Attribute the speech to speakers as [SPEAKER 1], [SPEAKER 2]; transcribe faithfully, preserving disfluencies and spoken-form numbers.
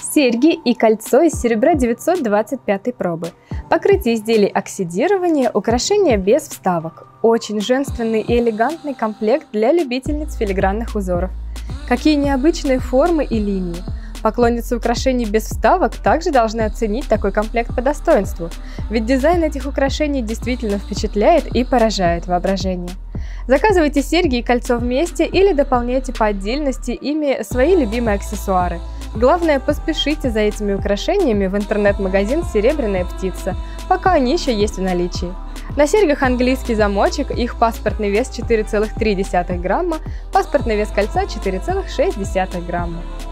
[SPEAKER 1] Серьги и кольцо из серебра девятьсот двадцать пятой пробы. Покрытие изделий оксидирования, украшения без вставок. Очень женственный и элегантный комплект для любительниц филигранных узоров. Какие необычные формы и линии. Поклонницы украшений без вставок также должны оценить такой комплект по достоинству, ведь дизайн этих украшений действительно впечатляет и поражает воображение. Заказывайте серьги и кольцо вместе или дополняйте по отдельности ими свои любимые аксессуары. Главное, поспешите за этими украшениями в интернет-магазин «Серебряная птица», пока они еще есть в наличии. На серьгах английский замочек, их паспортный вес четыре целых три десятых грамма, паспортный вес кольца четыре целых шесть десятых грамма.